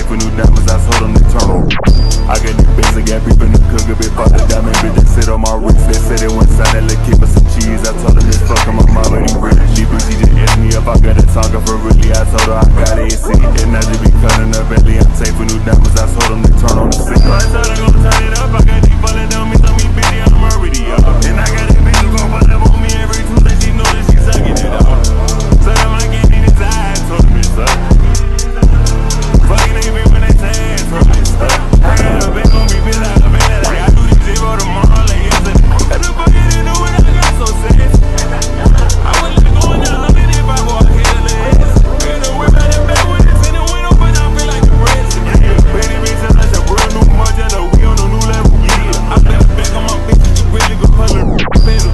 for new diamonds, I told them to turn on. I got new bins, I got people in the cook, a bit pop the diamond, bitch, they sit on my wrist. They said they want sign that little keep us some cheese. I told them this fucking my mom already rich. She just asked me if I got a talker for really. I told her I got AC, and I just be cutting up Bentley. I'm safe for new diamonds, I told them to turn on the signal. I told them gon' turn it up, I got deep falling down me, tell me bitty, I'm already up. And I got that bitch who gon' pull up on me every Tuesday, she know that she sucking it up. So that might get in his eyes, told him it's up. Fucking nigga be when they say it's from it's up. I got a bitch gon' be bitch out of bed, like I do this zero tomorrow, like yesterday. And the fuck it do when I got so serious. I wouldn't let going down a minute if I walk here to this. And the whip out the back with it in the window, but I feel like the president. Pretty bitch, that's a real new Margiela, we on a new level, yeah. I feel back on my bitches, you really good color, better.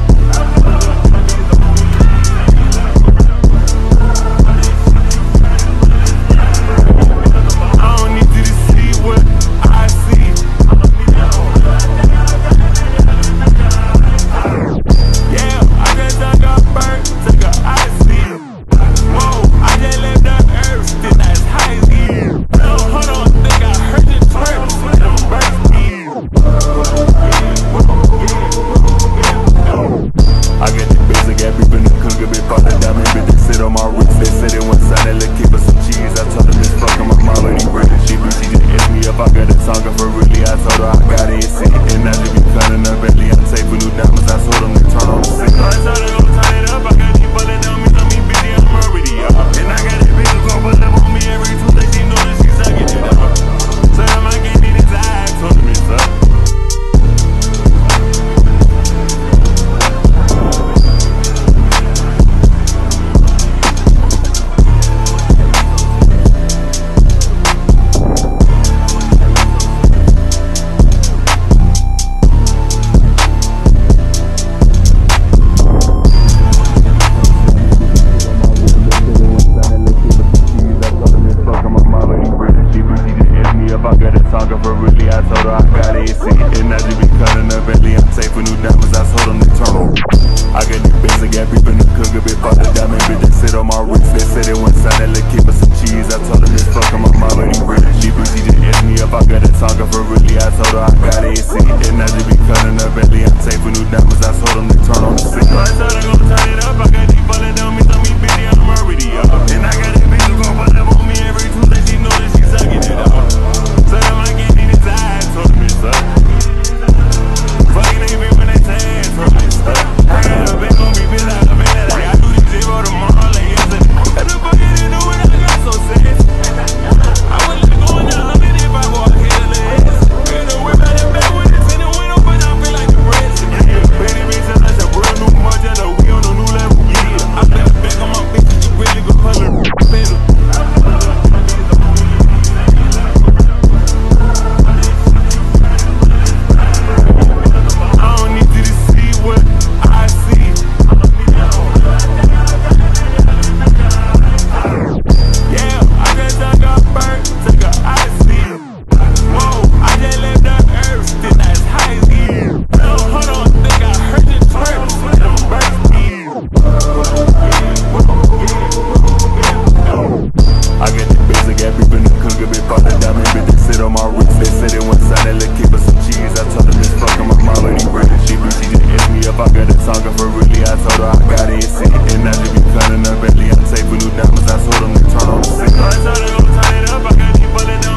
Turn on the signal. I told her gon' turn it up, I got deep falling down.